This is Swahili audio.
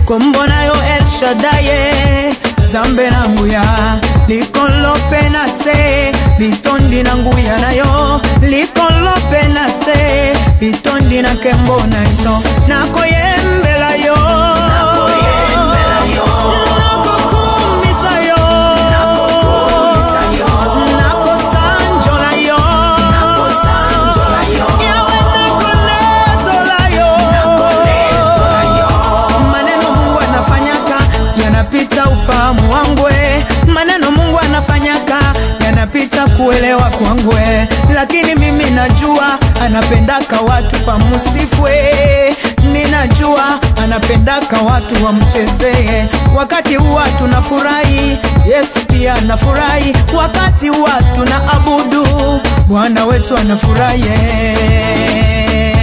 kombona yo El Shaddai zambe nanguya likolope na se bitondi nanguya na yo likolope na se bitondi na kembona ito nakoyembela yo ufahamu wangwe, maneno Mungu anafanyaka yanapita kuelewa kwangwe, lakini mimi najua anapendaka watu pamusifwe. Ninajua anapendaka watu wamchezee. Wakati huwa tunafurahi, Yesu pia anafurahi. Wakati huwa tunaabudu, Bwana wetu anafurahi.